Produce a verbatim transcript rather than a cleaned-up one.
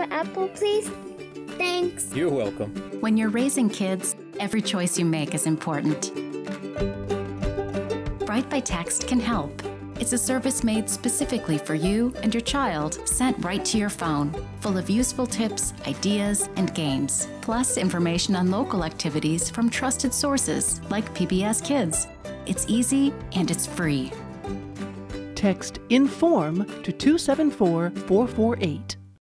an apple, please? Thanks. You're welcome. When you're raising kids, every choice you make is important. Write by Text can help. It's a service made specifically for you and your child, sent right to your phone, full of useful tips, ideas, and games, plus information on local activities from trusted sources like P B S Kids. It's easy and it's free. Text INFORM to two seven four, four four eight.